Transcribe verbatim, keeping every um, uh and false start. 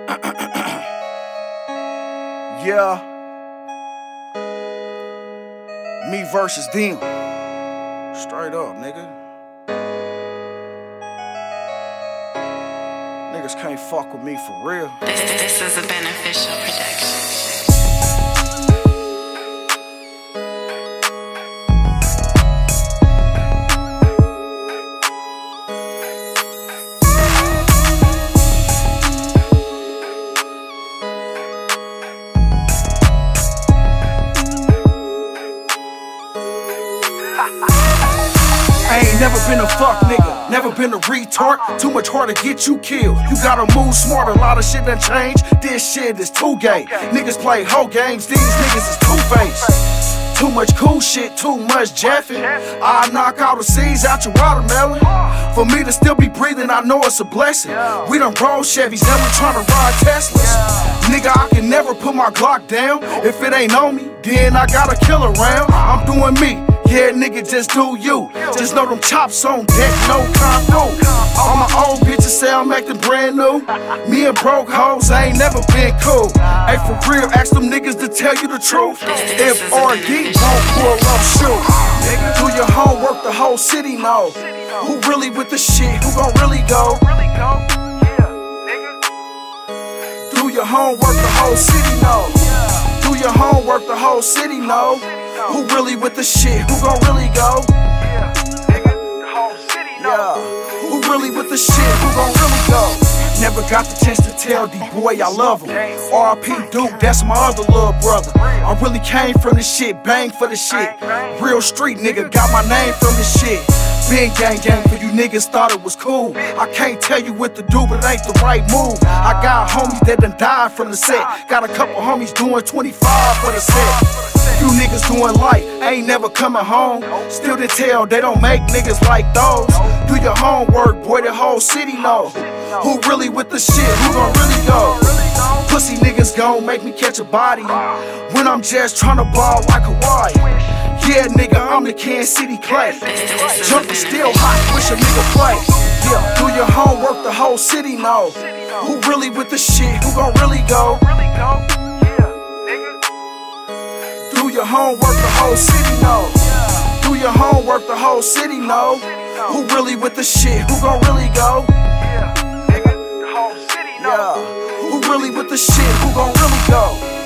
Yeah. Me versus them. Straight up, nigga. Niggas can't fuck with me for real. This, this is a beneficial production. I ain't never been a fuck nigga, never been a retard. Too much hard to get you killed. You gotta move smart, a lot of shit done changed. This shit is too gay. Niggas play hoe games, these niggas is two-faced. Too much cool shit, too much jeffing. I knock all the seeds out your watermelon. For me to still be breathing, I know it's a blessing. We done roll Chevys, now we tryna ride Teslas. Nigga, I can never put my Glock down. If it ain't on me, then I got a killer round. I'm doing me. Yeah, nigga, just do you. Just know them chops on deck, no combo. All my old bitches say I'm acting brand new. Me and broke hoes, I ain't never been cool. Hey, for real, ask them niggas to tell you the truth. If R D won't pull up, shoot. Do your homework, the whole city know. Who really with the shit, who gon' really go? Do your homework, the whole city know. Do your homework, the whole city know. Who really with the shit? Who gon' really go? Yeah, nigga, the whole city know. Yeah. Who really with the shit? Who gon' really go? Never got the chance to tell D-Boy I love him. R I P Duke, that's my other little brother. I really came from the shit, bang for the shit. Real street nigga, got my name from the shit. Been gang gang for you niggas thought it was cool. I can't tell you what to do, but it ain't the right move. I got homies that done died from the set. Got a couple homies doing twenty-five for the set. You niggas doing life, ain't never coming home. Still to tell, they don't make niggas like those. Do your homework, boy, the whole city know. Who really with the shit, who gon' really go? Pussy niggas gon' make me catch a body when I'm just tryna ball like Hawaii. Yeah, nigga, I'm the Kansas City Clay. Jumpin' still hot, wish a nigga play. Yeah, do your homework, the whole city know. Who really with the shit, who gon' really go? Do your homework, the whole city know. Do your homework, the whole city know. Who really with the shit, who gon' really go? Yeah, nigga, the whole city know. Who really with the shit, who gon' really go?